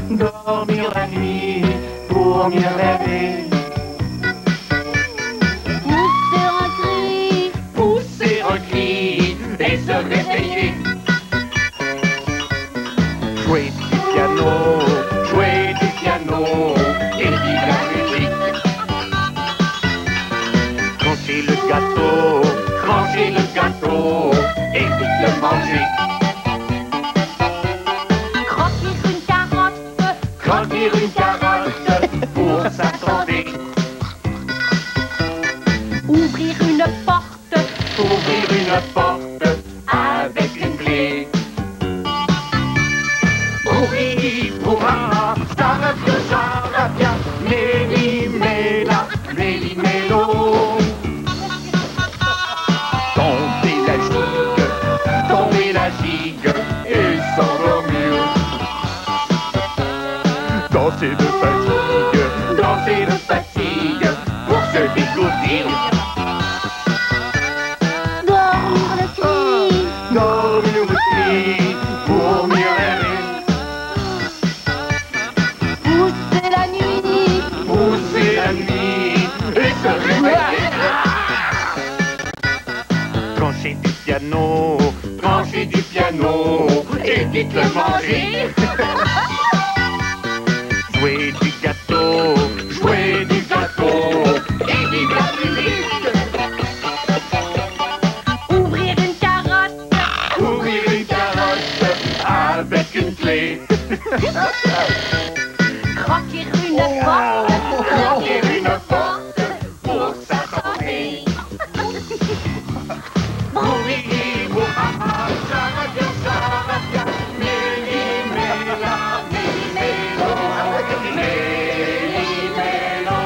dormir la nuit pour mieux rêver. Pousser un cri et se réveiller. Jouer du piano et vivre la musique. Trancher le gâteau et vite le manger. Croquer une carotte pour sa santé. Ouvrir une porte Avec une clé. Oui, pourra, ça revient, méli, méla, méli, mélo. Tomber la gigue et s'endormir. Danser de fatigue pour se dégourdir. Dormir le cri pour mieux rêver. Pousser la nuit Et se réveiller. Trancher du piano et vite le manger. Jouer du gâteau et vivre la musique. Ouvrir une carotte Avec une clé. Croquer une porte pour sa santé. Oui, ça revient, méli, méla, méli, mélo, méli, mélo.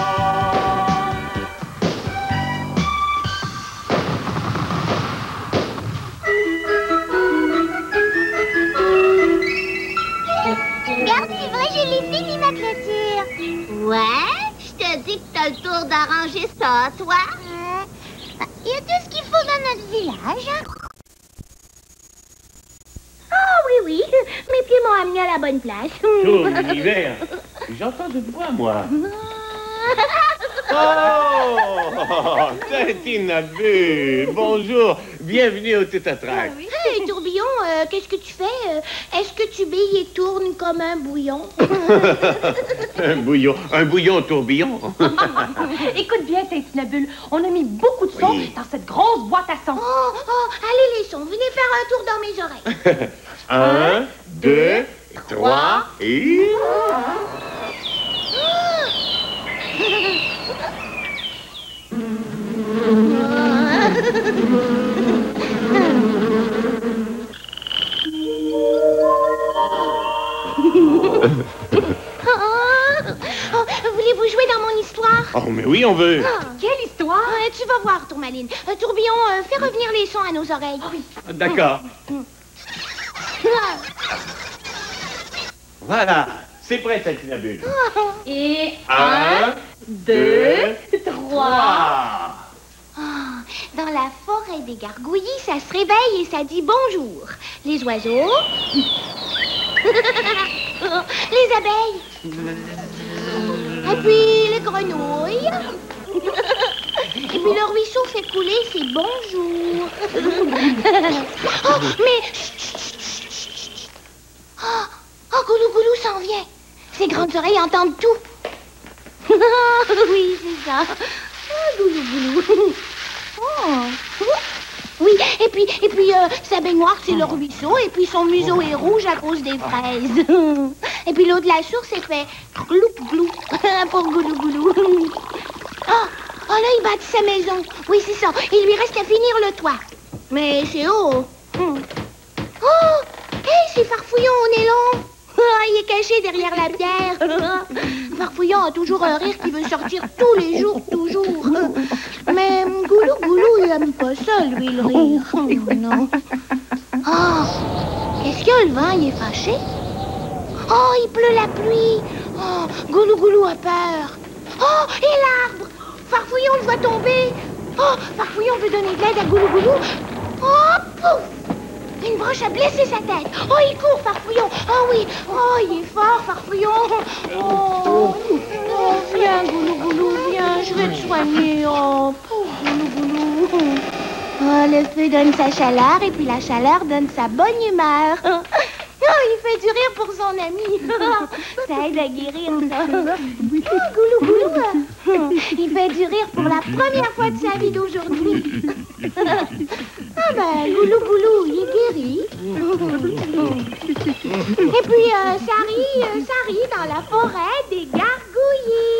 Regarde, c'est vrai, je l'ai fini ma clôture. Ouais, je te dis que t'as le tour d'arranger ça, toi. Il y a tout ce qu'il faut dans notre village. Oh oui, mes pieds m'ont amené à la bonne place. Tout l'hiver. J'entends de voix, moi. Oh, Tintin, bonjour. Bienvenue au Tétatrac. Hey, tourbillon, qu'est-ce que tu fais? Est-ce que tu billes et tournes comme un bouillon? Un bouillon tourbillon. Écoute bien, Tintinabule, on a mis beaucoup de son dans cette grosse boîte à son. Allez les sons, venez faire un tour dans mes oreilles. 1, 2, 3 et... Voulez-vous jouer dans mon histoire? Oh, mais oui, on veut. Quelle histoire? Tu vas voir, Tourmaline. Tourbillon, fais revenir les sons à nos oreilles. D'accord. Voilà, c'est prêt, Tintinabule. Et 1, 2, 3. Dans la forêt des gargouillis, ça se réveille et ça dit bonjour. Les oiseaux. Les abeilles. Et puis les grenouilles. Et puis le ruisseau fait couler ses bonjours. Oh, mais... Oh, Goulou Goulou s'en vient. Ses grandes oreilles entendent tout. Oui, c'est ça. Oh, Goulou Goulou. Oh. Oui, et puis sa baignoire, c'est le ruisseau, et puis son museau est rouge à cause des fraises. Et puis l'eau de la source, elle fait gloup gloup pour Goulou Goulou. Oh, là, il bâtit sa maison. Oui, c'est ça. Il lui reste à finir le toit. Mais c'est haut. Oh, hey, c'est Farfouillon au nez long. Il est caché derrière la pierre. Farfouillon a toujours un rire qui veut sortir tous les jours, toujours. Mais Goulou Goulou, il aime pas ça, lui, le rire. Oh, non. Oh, qu'est-ce qu'il y a, le vent, il est fâché? Oh, il pleut la pluie. Oh, Goulou Goulou a peur. Oh, et l'arbre. Farfouillon le voit tomber. Oh, Farfouillon veut donner de l'aide à Goulou Goulou. Oh, pouf. Une broche a blessé sa tête. Oh, il court, Farfouillon. Oh oui. Oh, il est fort, Farfouillon. Oh, viens, Goulou Goulou, viens. Je vais te soigner. Oh, pauvre Goulou Goulou. Oh, le feu donne sa chaleur et puis la chaleur donne sa bonne humeur. Oh, il fait du rire pour son ami. Ça aide à guérir, ça. Oh, Goulou Goulou. Il fait du rire pour la première fois de sa vie d'aujourd'hui. Ah ben, Goulou Goulou, il est guéri. Et puis, ça rit dans la forêt des gargouillis.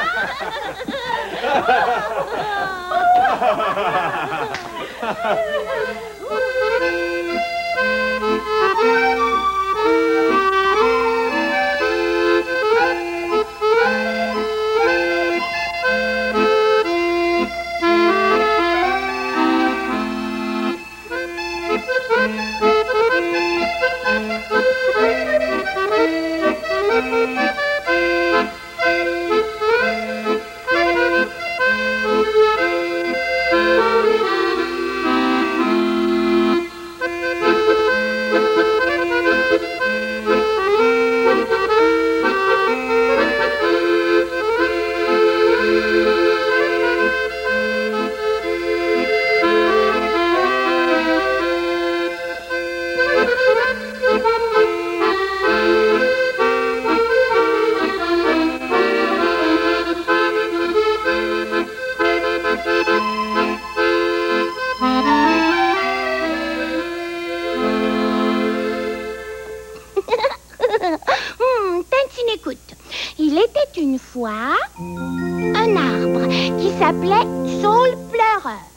Un arbre qui s'appelait Saule Pleureur.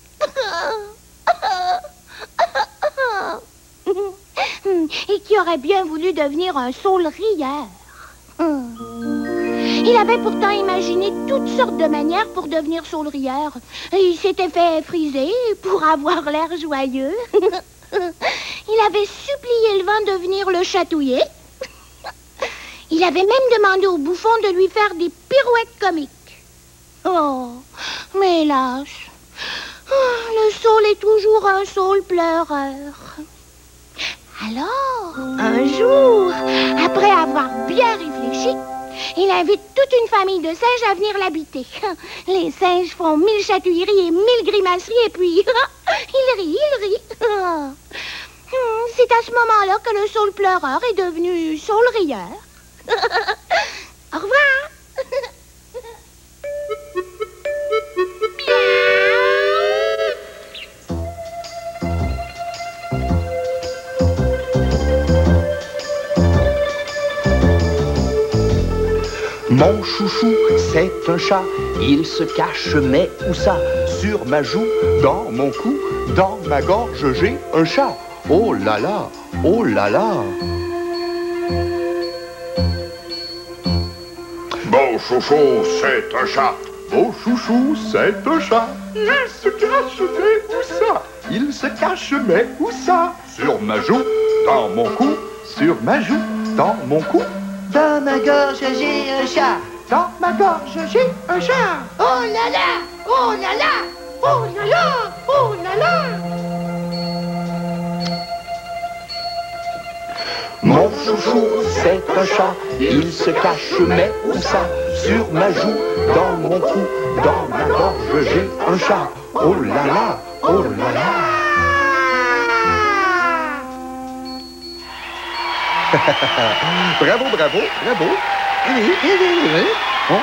Et qui aurait bien voulu devenir un saule rieur. Il avait pourtant imaginé toutes sortes de manières pour devenir saule rieur. Il s'était fait friser pour avoir l'air joyeux. Il avait supplié le vent de venir le chatouiller. Il avait même demandé au bouffon de lui faire des pirouettes comiques. Oh, mais hélas, le saule est toujours un saule pleureur. Alors, un jour, après avoir bien réfléchi, il invite toute une famille de singes à venir l'habiter. Les singes font 1000 chatouilleries et 1000 grimaceries et puis il rit. C'est à ce moment-là que le saule pleureur est devenu saule rieur. Au revoir. Mon chouchou, c'est un chat, il se cache, mais où ça? Sur ma joue, dans mon cou, dans ma gorge, j'ai un chat. Oh là là, oh là là. Mon chouchou, c'est un chat. Mon chouchou, c'est un chat, il se cache, mais où ça? Il se cache, mais où ça? Sur ma joue, dans mon cou, sur ma joue, dans mon cou. Dans ma gorge, j'ai un chat. Dans ma gorge, j'ai un chat. Oh là là! Oh là là! Oh là là! Oh là là! Mon chouchou, c'est un chat, il se cache, mais où ça? Sur ma joue, dans mon cou, dans ma gorge, j'ai un chat. Oh là là, oh là là. Bravo, bravo, bravo. Oh.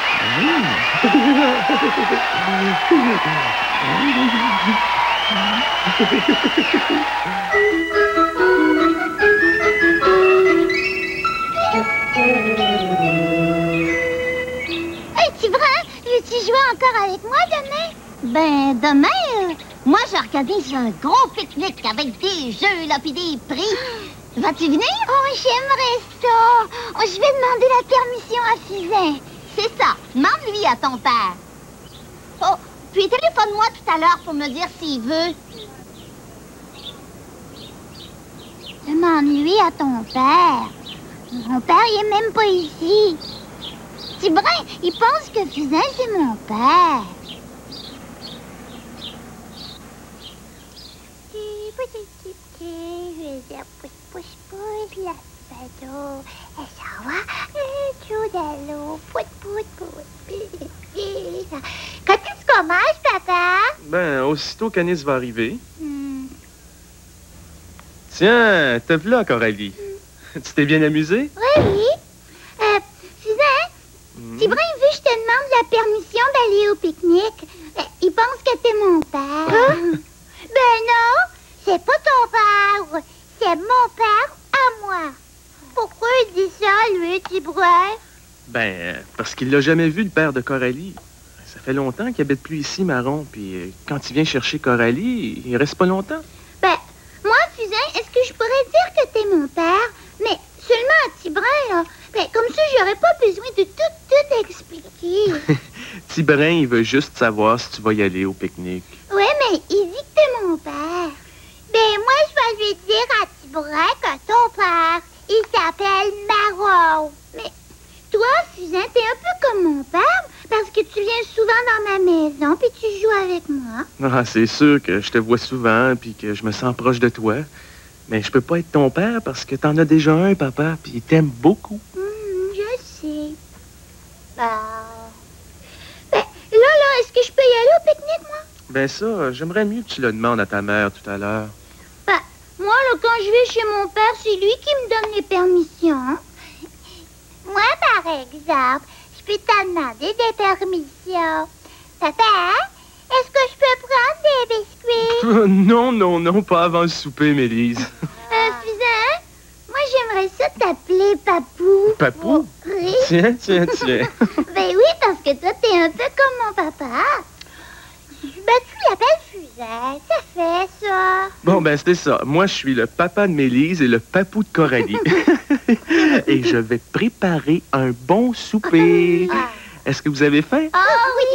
Hey, tu vois, veux-tu jouer encore avec moi demain? Ben, demain, moi, j'organise un gros pique-nique avec des jeux, là, puis des prix. Vas-tu venir? Oh, j'aimerais ça. Oh, je vais demander la permission à Fizin. C'est ça. Demande-lui à ton père. Oh, puis téléphone-moi tout à l'heure pour me dire s'il veut. Demande-lui à ton père. Mon père, il est même pas ici. Tibrin, il pense que Fizin, c'est mon père. je vais pousse, la bateau. Elle s'en va, tout de l'eau, Quand est-ce qu'on mange, papa? Ben, aussitôt qu'Anis va arriver. Tiens, te voilà, Coralie. Tu t'es bien amusée? Oui. Suzanne, si Brun veut, je te demande la permission d'aller au pique-nique. Il pense que t'es mon père. Ben non, c'est pas ton père. C'est mon père à moi. Pourquoi il dit ça, lui, petit Brun? Ben, parce qu'il l'a jamais vu, le père de Coralie. Ça fait longtemps qu'il habite plus ici, Marron. Puis quand il vient chercher Coralie, il reste pas longtemps. Ben, moi, Suzanne, est-ce que je pourrais dire que t'es mon père? Mais seulement à Tibrin, là. Ben, comme ça, j'aurais pas besoin de tout expliquer. Tibrin, il veut juste savoir si tu vas y aller au pique-nique. Ouais, mais il dit que t'es mon père. Ben, moi, je vais lui dire à Tibrin que ton père, il s'appelle Marron. Mais toi, Suzanne, t'es un peu comme mon père parce que tu viens souvent dans ma maison puis tu joues avec moi. Ah, c'est sûr que je te vois souvent puis que je me sens proche de toi. Mais je peux pas être ton père parce que t'en as déjà un, papa, puis il t'aime beaucoup. Je sais. Ben, là, est-ce que je peux y aller au pique-nique, moi? Ben ça, j'aimerais mieux que tu le demandes à ta mère tout à l'heure. Ben, moi, là, quand je vais chez mon père, c'est lui qui me donne les permissions. Moi, par exemple, je peux te demander des permissions. Papa, est-ce que je peux prendre des biscuits? Non, pas avant le souper, Mélise. Suzanne, moi, j'aimerais ça t'appeler Papou. Papou? Oui. Tiens. Ben oui, parce que toi, t'es un peu comme mon papa. Ben, tu l'appelles Suzanne, ça fait ça. Bon, ben c'est ça. Moi, je suis le papa de Mélise et le papou de Coralie. Et je vais préparer un bon souper. Est-ce que vous avez faim? Oh oui.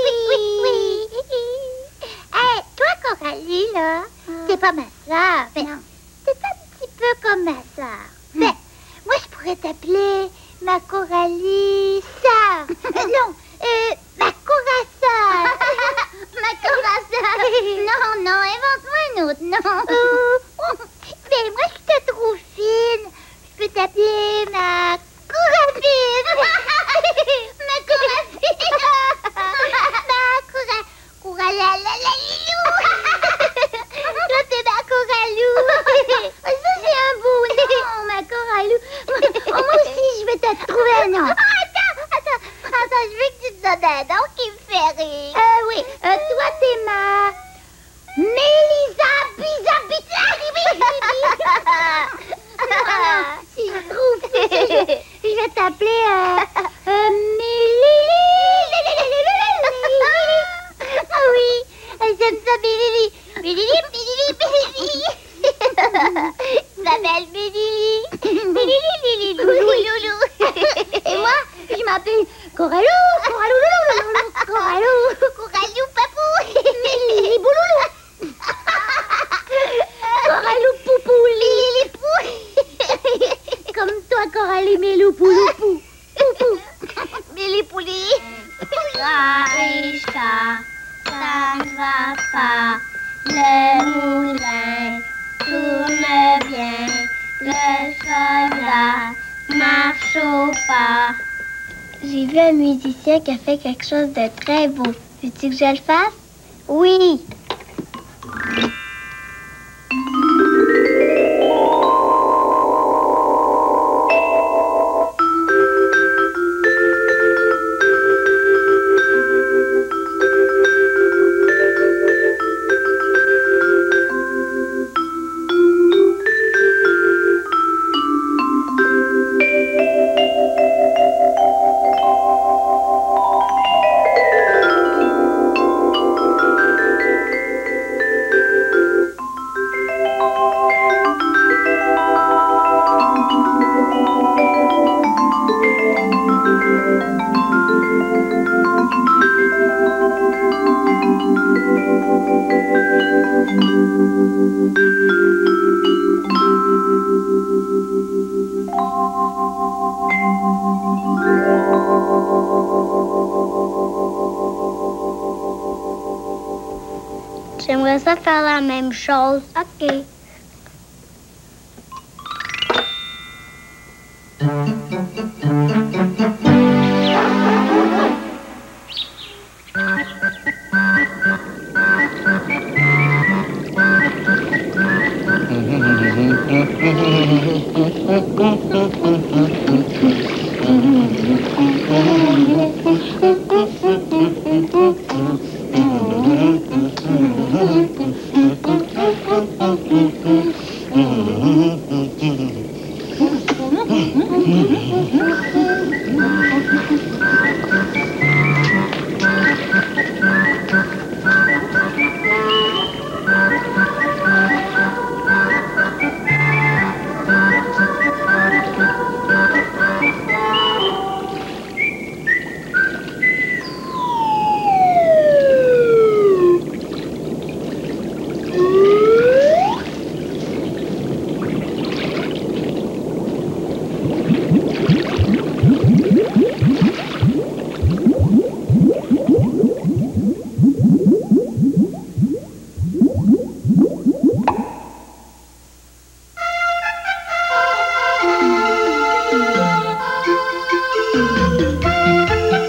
Hey, toi, Coralie, là, t'es pas ma soeur. Ben, t'es un petit peu comme ma soeur. Ben, moi, je pourrais t'appeler ma Coralie sœur. Non, ma Cora-sœur. Ma Cora-sœur. Non, invente-moi un autre nom. Ben, moi, je te trouve fine. Je peux t'appeler ma Corafine. Ma Corafine. Ma Cora-la-la-la-lilou. Toi, t'es ma Coralou. Ça, c'est un beau nom, ma Coralou. Moi aussi, je vais te trouver un nom. Attends, je veux que tu te donnes un nom qui me fait rire. Oui, toi, t'es ma... Mélisa si je trouve ça, je vais t'appeler Mélili. Ah oui, j'aime ça, Mélili. Mélili. Je m'appelle Mélili. Mélili, loulou. Et moi, je m'appelle Coralou, Papou. Mélili, bouloulou. Coralou, poupou, Lili, pou. Comme toi, Coralie, Mélou, poulou, pou. Mili, pouli. Raïcha, ça ne va pas. Le moulin tourne bien. Le soldat marche au pas. J'ai vu un musicien qui a fait quelque chose de très beau. Veux-tu que je le fasse? Oui. J'aimerais ça faire la même chose. OK.